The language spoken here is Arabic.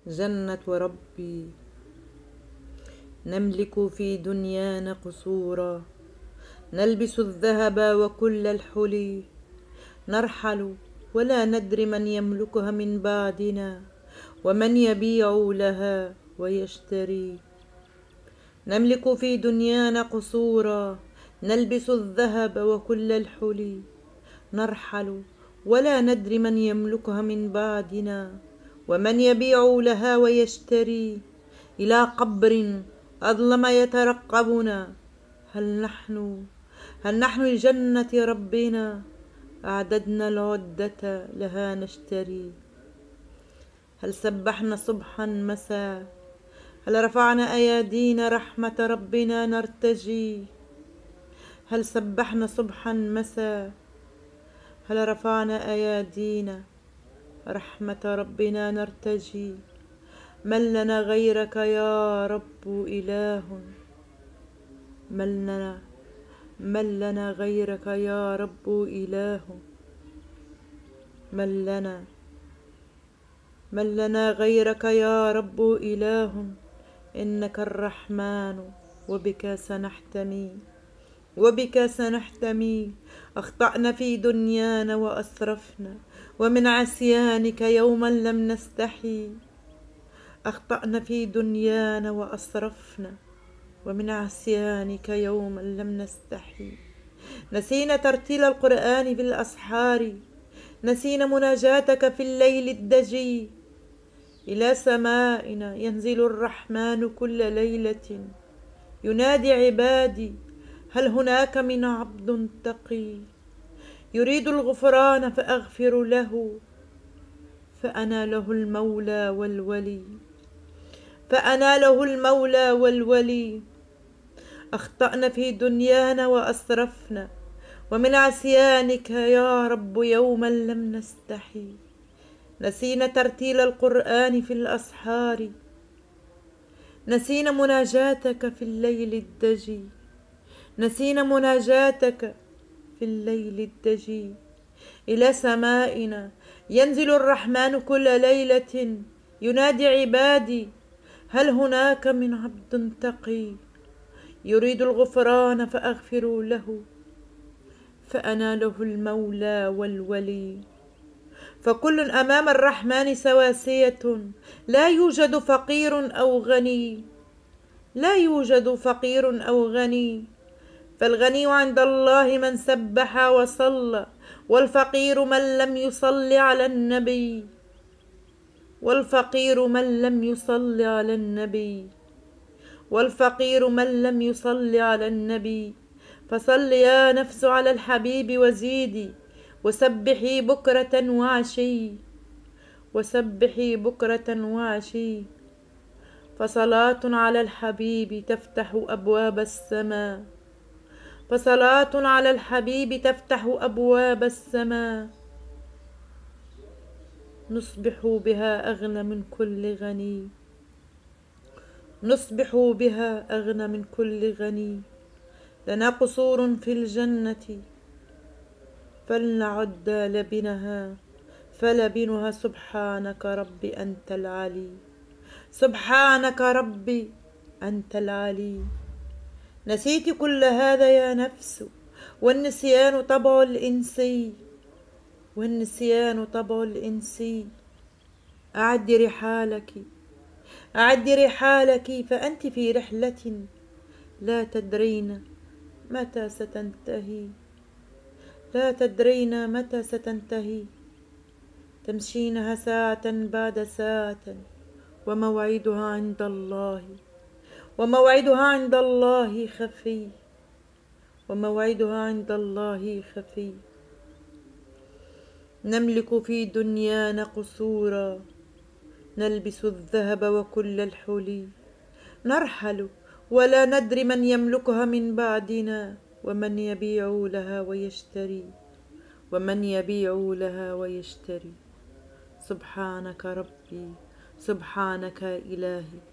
جنة ربي. نملك في دنيانا قصورا، نلبس الذهب وكل الحلي، نرحل ولا ندري من يملكها من بعدنا ومن يبيع لها ويشتري. نملك في دنيانا قصورا، نلبس الذهب وكل الحلي، نرحل ولا ندري من يملكها من بعدنا ومن يبيع لها ويشتري. إلى قبر أظلم يترقبنا، هل نحن لجنة ربنا أعددنا العدة لها نشتري. هل سبحنا صبحا مساء، هل رفعنا أيادينا رحمة ربنا نرتجي. هل سبحنا صبحا مساء، هل رفعنا أيادينا رحمة ربنا نرتجي. من لنا غيرك يا رب إله، من لنا غيرك يا رب إله. من لنا غيرك يا رب إله. إنك الرحمن وبك سنحتمي. أخطأنا في دنيانا وأسرفنا، ومن عصيانك يوما لم نستحي. أخطأنا في دنيانا وأسرفنا، ومن عصيانك يوما لم نستحي. نسينا ترتيل القرآن في الأسحار، نسينا مناجاتك في الليل الدجي. إلى سمائنا ينزل الرحمن كل ليلة، ينادي عبادي هل هناك من عبد تقي. يريد الغفران فأغفر له، فأنا له المولى والولي. فأنا له المولى والولي. أخطأنا في دنيانا وأسرفنا، ومن عصيانك يا رب يوما لم نستحي. نسينا ترتيل القرآن في الأسحار، نسينا مناجاتك في الليل الدجي. نسينا مناجاتك في الليل الدجي. إلى سمائنا ينزل الرحمن كل ليلة، ينادي عبادي هل هناك من عبد تقي. يريد الغفران فأغفر له، فأنا له المولى والولي. فكل أمام الرحمن سواسية، لا يوجد فقير أو غني. لا يوجد فقير أو غني. فالغني عند الله من سبح وصلى، والفقير من لم يصل على النبي. والفقير من لم يصل على النبي. والفقير من لم يصل على النبي. فصل يا نفس على الحبيب وزيدي، وسبحي بكرة وعشي. وسبحي بكرة وعشي. فصلاة على الحبيب تفتح أبواب السماء. فصلاة على الحبيب تفتح أبواب السماء. نصبح بها أغنى من كل غني. نصبح بها أغنى من كل غني. لنا قصور في الجنة فلنعد لبنها، فلبنها سبحانك ربي أنت العلي. سبحانك ربي أنت العلي. نسيت كل هذا يا نفس، والنسيان طبع الإنسي. والنسيان طبع الإنسي. أعد رحالك، أعد رحالك، فأنت في رحلة لا تدرين متى ستنتهي. لا تدرين متى ستنتهي. تمشينها ساعة بعد ساعة، وموعدها عند الله. وموعدها عند الله خفي. وموعدها عند الله خفي. نملك في دنيانا قصورا، نلبس الذهب وكل الحلي، نرحل ولا ندري من يملكها من بعدنا ومن يبيع لها ويشتري. ومن يبيع لها ويشتري. سبحانك ربي، سبحانك إلهي،